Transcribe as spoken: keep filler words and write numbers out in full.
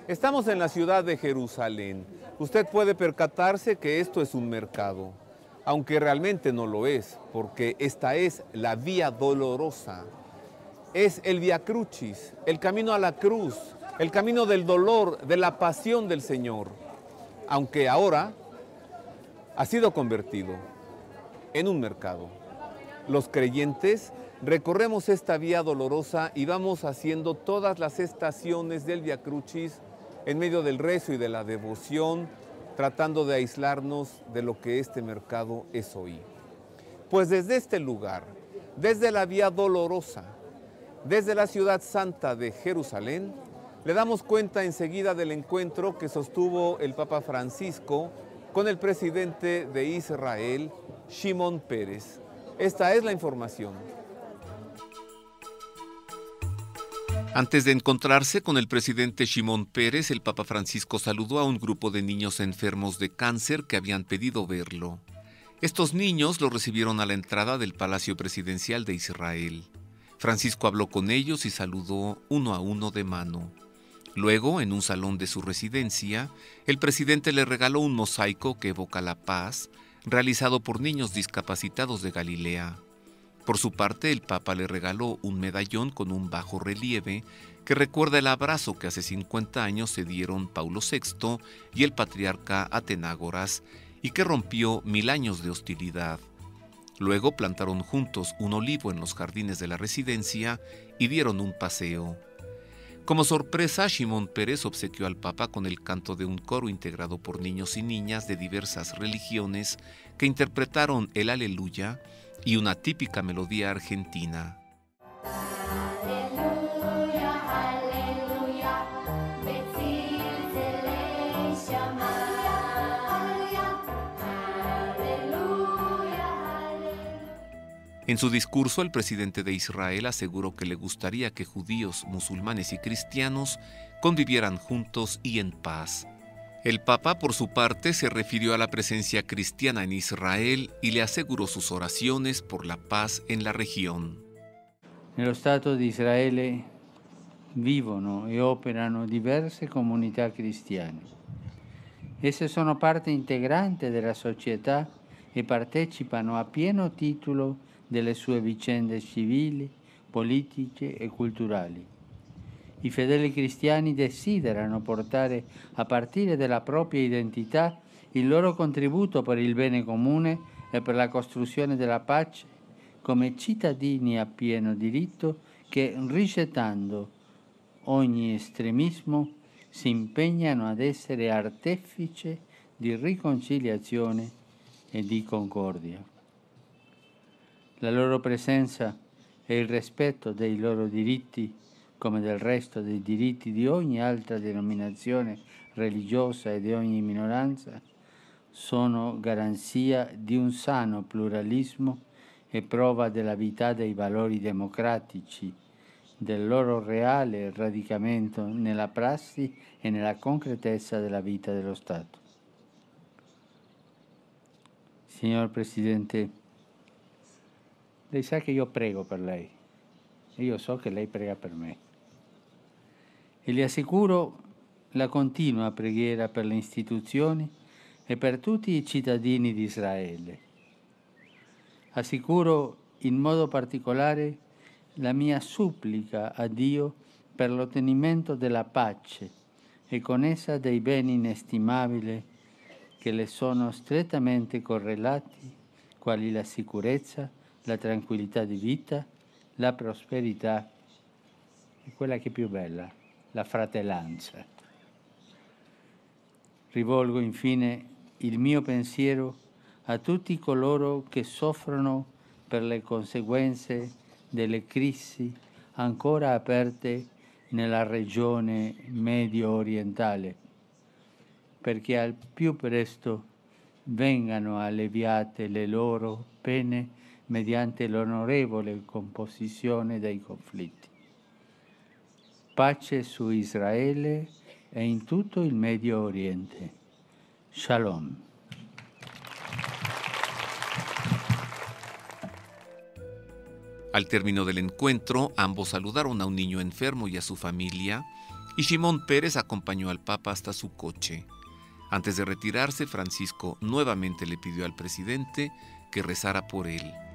Estamos en la ciudad de Jerusalén. Usted puede percatarse que esto es un mercado, aunque realmente no lo es, porque esta es la Vía Dolorosa. Es el Vía Crucis, el camino a la cruz, el camino del dolor, de la pasión del Señor, aunque ahora ha sido convertido en un mercado. Los creyentes recorremos esta Vía Dolorosa y vamos haciendo todas las estaciones del Vía Crucis en medio del rezo y de la devoción, tratando de aislarnos de lo que este mercado es hoy. Pues desde este lugar, desde la Vía Dolorosa, desde la ciudad santa de Jerusalén, le damos cuenta enseguida del encuentro que sostuvo el Papa Francisco con el presidente de Israel, Shimon Peres. Esta es la información. Antes de encontrarse con el presidente Shimon Peres, el Papa Francisco saludó a un grupo de niños enfermos de cáncer que habían pedido verlo. Estos niños lo recibieron a la entrada del Palacio Presidencial de Israel. Francisco habló con ellos y saludó uno a uno de mano. Luego, en un salón de su residencia, el presidente le regaló un mosaico que evoca la paz, realizado por niños discapacitados de Galilea. Por su parte, el Papa le regaló un medallón con un bajo relieve que recuerda el abrazo que hace cincuenta años se dieron Paulo sexto y el patriarca Atenágoras y que rompió mil años de hostilidad. Luego plantaron juntos un olivo en los jardines de la residencia y dieron un paseo. Como sorpresa, Shimon Peres obsequió al Papa con el canto de un coro integrado por niños y niñas de diversas religiones que interpretaron el Aleluya y una típica melodía argentina. En su discurso, el presidente de Israel aseguró que le gustaría que judíos, musulmanes y cristianos convivieran juntos y en paz. El Papa, por su parte, se refirió a la presencia cristiana en Israel y le aseguró sus oraciones por la paz en la región. Nello Stato di Israele vivono e operano diverse comunità cristiane. Esse sono parte integrante della società e partecipano a pieno titolo delle sue vicende civili, politiche e culturali. I fedeli cristiani desiderano portare, a partire dalla propria identità, il loro contributo per il bene comune e per la costruzione della pace come cittadini a pieno diritto che, rigettando ogni estremismo, si impegnano ad essere artefice di riconciliazione e di concordia. La loro presenza e il rispetto dei loro diritti, come del resto dei diritti di ogni altra denominazione religiosa e di ogni minoranza, sono garanzia di un sano pluralismo e prova della vita dei valori democratici, del loro reale radicamento nella prassi e nella concretezza della vita dello Stato. Signor Presidente, lei sa che io prego per lei e io so che lei prega per me. E le assicuro la continua preghiera per le istituzioni e per tutti i cittadini di Israele. Assicuro in modo particolare la mia supplica a Dio per l'ottenimento della pace e con essa dei beni inestimabili che le sono strettamente correlati, quali la sicurezza, la tranquillità di vita, la prosperità e quella che è più bella, la fratellanza. Rivolgo infine il mio pensiero a tutti coloro che soffrono per le conseguenze delle crisi ancora aperte nella regione medio orientale, perché al più presto vengano alleviate le loro pene mediante l'onorevole composizione dei conflitti. Pace su Israele e in tutto il Medio Oriente. Shalom. Al término del encuentro, ambos saludaron a un niño enfermo y a su familia, y Shimón Peres acompañó al Papa hasta su coche. Antes de retirarse, Francisco nuevamente le pidió al presidente que rezara por él.